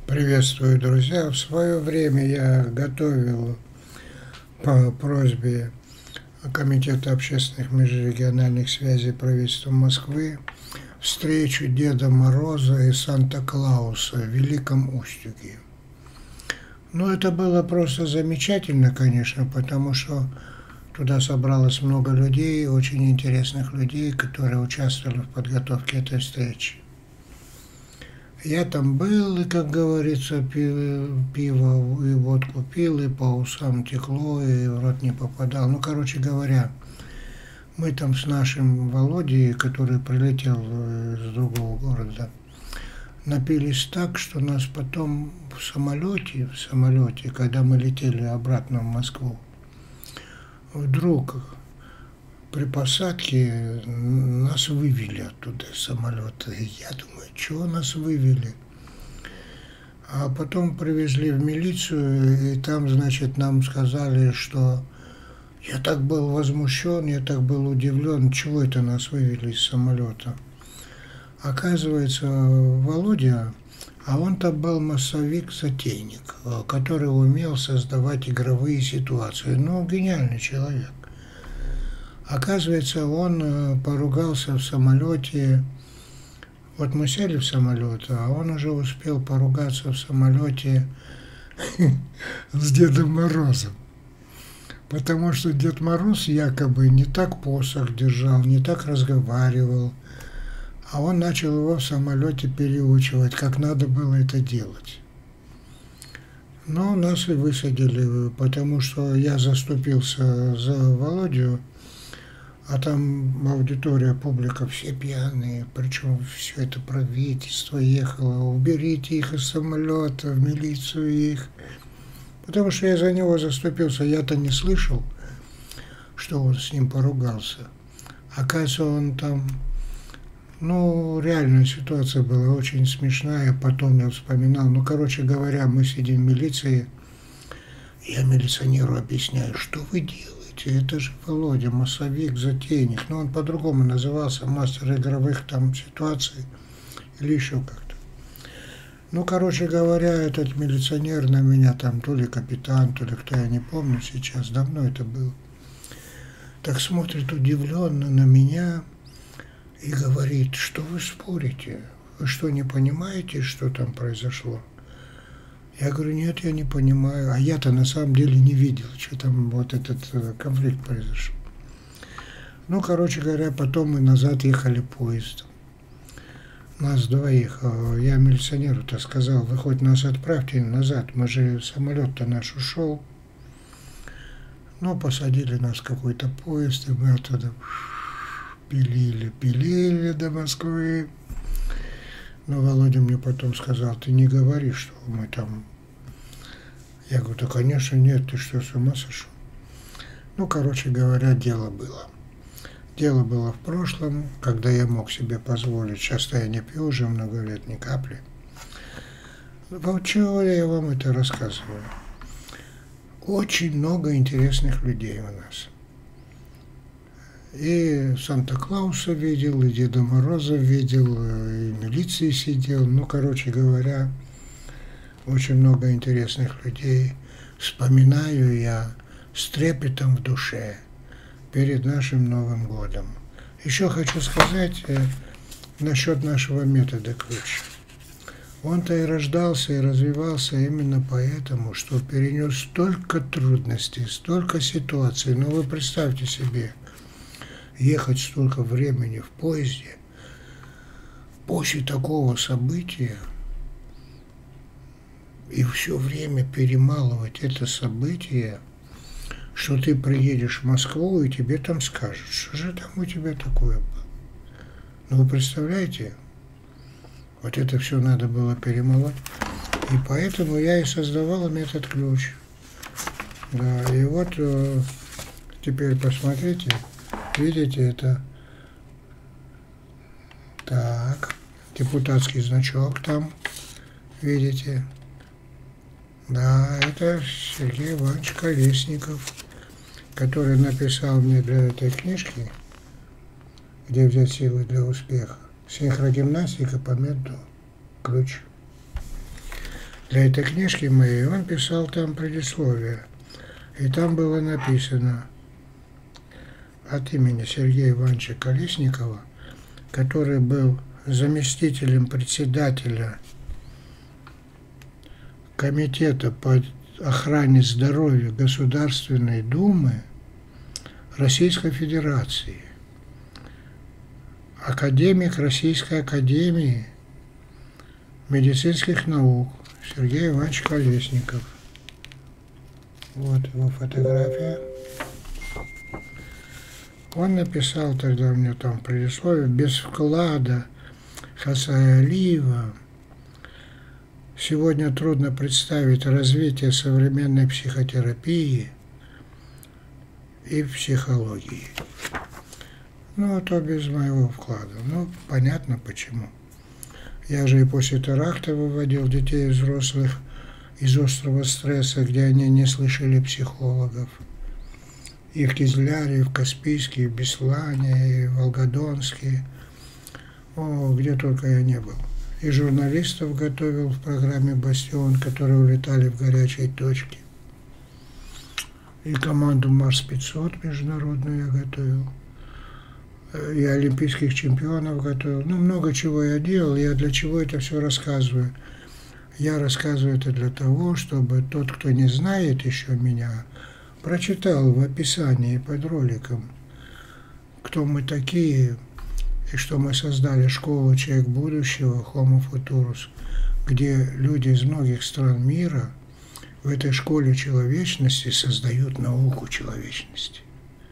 Приветствую, друзья! В свое время я готовил по просьбе Комитета общественных межрегиональных связей правительства Москвы встречу Деда Мороза и Санта-Клауса в Великом Устюге. Ну, это было просто замечательно, конечно, потому что туда собралось много людей, очень интересных людей, которые участвовали в подготовке этой встречи. Я там был, и, как говорится, пиво и водку пил, и по усам текло, и в рот не попадал. Ну, короче говоря, мы там с нашим Володей, который прилетел из другого города, напились так, что нас потом в самолете, когда мы летели обратно в Москву, вдруг при посадке нас вывели оттуда из самолета. И я думаю, чего нас вывели? А потом привезли в милицию, и там, значит, нам сказали, что я так был возмущен, я так был удивлен, чего это нас вывели из самолета. Оказывается, Володя, а он-то был массовик-затейник, который умел создавать игровые ситуации. Ну, гениальный человек. Оказывается, он поругался в самолете. Вот мы сели в самолет, а он уже успел поругаться в самолете с Дедом Морозом. Потому что Дед Мороз якобы не так посох держал, не так разговаривал. А он начал его в самолете переучивать, как надо было это делать. Но нас и высадили, потому что я заступился за Володю. А там аудитория, публика, все пьяные, причем все это правительство ехало, уберите их из самолета, в милицию их. Потому что я за него заступился, я-то не слышал, что он с ним поругался. Оказывается, он там, ну, реальная ситуация была очень смешная, потом я вспоминал. Ну, короче говоря, мы сидим в милиции, я милиционеру объясняю, что вы делаете? Это же Володя, массовик, затейник. Но он по-другому назывался, мастер игровых там ситуаций или еще как-то. Ну, короче говоря, этот милиционер на меня там, то ли капитан, то ли кто, я не помню сейчас, давно это было. Так смотрит удивленно на меня и говорит, что вы спорите? Вы что, не понимаете, что там произошло? Я говорю, нет, я не понимаю. А я-то на самом деле не видел, что там вот этот конфликт произошел. Ну, короче говоря, потом мы назад ехали поездом. Нас двоих. Я милиционеру-то сказал, вы хоть нас отправьте назад, мы же самолет-то наш ушел. Ну, посадили нас в какой-то поезд, и мы оттуда пилили до Москвы. Но Володя мне потом сказал, ты не говори, что мы там... Я говорю, да, конечно, нет, ты что, с ума сошел? Ну, короче говоря, дело было. Дело было в прошлом, когда я мог себе позволить. Сейчас-то я не пью уже много лет, ни капли. Вот чего я вам это рассказываю. Очень много интересных людей у нас. И Санта-Клауса видел, и Деда Мороза видел, и в милиции сидел. Ну, короче говоря, очень много интересных людей. Вспоминаю я с трепетом в душе перед нашим Новым годом. Еще хочу сказать насчет нашего метода ключ. Он-то и рождался, и развивался именно поэтому, что перенес столько трудностей, столько ситуаций. Ну, вы представьте себе, ехать столько времени в поезде, после такого события, и все время перемалывать это событие, что ты приедешь в Москву, и тебе там скажут, что же там у тебя такое было. Ну, вы представляете, вот это все надо было перемалывать. И поэтому я и создавал метод ключ. Да, и вот теперь посмотрите. Видите, это так, депутатский значок там, видите, да, это Сергей Иванович Колесников, который написал мне для этой книжки, где взять силы для успеха, синхрогимнастика по методу ключ. для этой книжки моей, он писал там предисловие. И там было написано от имени Сергея Ивановича Колесникова, который был заместителем председателя Комитета по охране здоровья Государственной Думы Российской Федерации, академик Российской Академии медицинских наук Сергей Иванович Колесников. Вот его фотография. Он написал тогда, у него там предисловие: без вклада Хасая Алиева сегодня трудно представить развитие современной психотерапии и психологии. Ну, то без моего вклада. Ну, понятно почему. Я же и после теракта выводил детей и взрослых из острого стресса, где они не слышали психологов. И в Кизляре, и в Каспийске, и в Беслане, и в Волгодонске. О, где только я не был. И журналистов готовил в программе «Бастион», которые улетали в горячие точки. И команду «Марс-500» международную я готовил. И олимпийских чемпионов готовил. Ну, много чего я делал. Я для чего это все рассказываю? Я рассказываю это для того, чтобы тот, кто не знает еще меня, прочитал в описании под роликом, кто мы такие, и что мы создали школу «Человек будущего» Homo Futurus, где люди из многих стран мира в этой школе человечности создают науку человечности.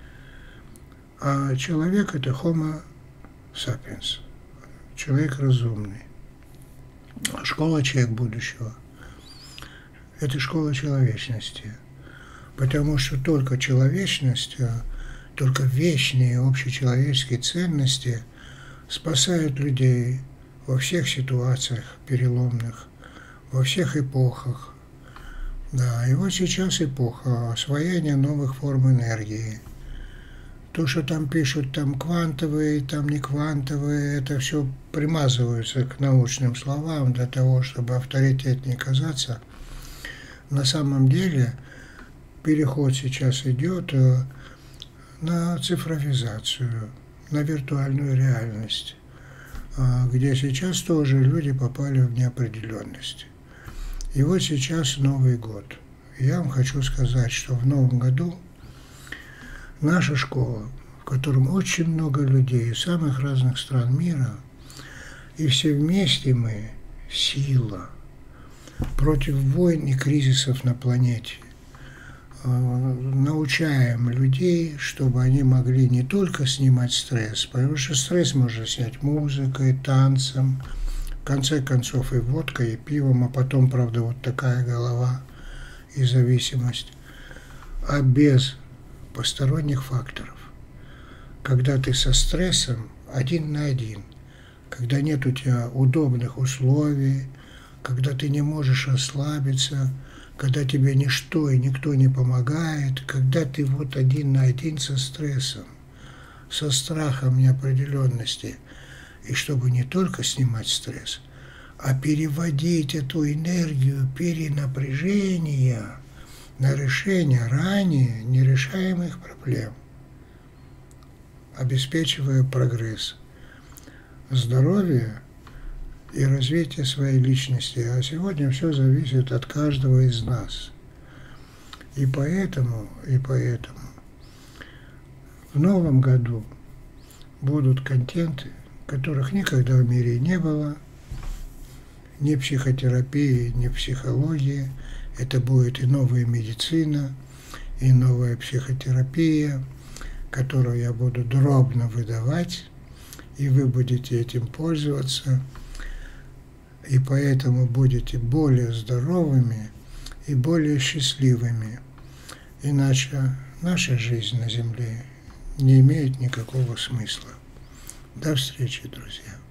А человек – это Homo sapiens, человек разумный. А школа «Человек будущего» – это школа человечности. Потому что только человечность, только вечные общечеловеческие ценности спасают людей во всех ситуациях переломных, во всех эпохах. Да, и вот сейчас эпоха освоения новых форм энергии. То, что там пишут, там квантовые, там не квантовые, это все примазываются к научным словам для того, чтобы авторитетнее казаться. На самом деле переход сейчас идет на цифровизацию, на виртуальную реальность, где сейчас тоже люди попали в неопределенность. И вот сейчас Новый год. Я вам хочу сказать, что в Новом году наша школа, в котором очень много людей из самых разных стран мира, и все вместе мы сила против войн и кризисов на планете, научаем людей, чтобы они могли не только снимать стресс, потому что стресс можно снять музыкой, танцем, в конце концов и водкой, и пивом, а потом, правда, вот такая голова и зависимость, а без посторонних факторов. Когда ты со стрессом один на один, когда нет у тебя удобных условий, когда ты не можешь расслабиться, когда тебе ничто и никто не помогает, когда ты вот один на один со стрессом, со страхом неопределенности, и чтобы не только снимать стресс, а переводить эту энергию перенапряжения на решение ранее нерешаемых проблем, обеспечивая прогресс, здоровье и развитие своей личности. А сегодня все зависит от каждого из нас. И поэтому в новом году будут контенты, которых никогда в мире не было, ни психотерапии, ни психологии. Это будет и новая медицина, и новая психотерапия, которую я буду дробно выдавать, и вы будете этим пользоваться, и поэтому будете более здоровыми и более счастливыми. Иначе наша жизнь на Земле не имеет никакого смысла. До встречи, друзья.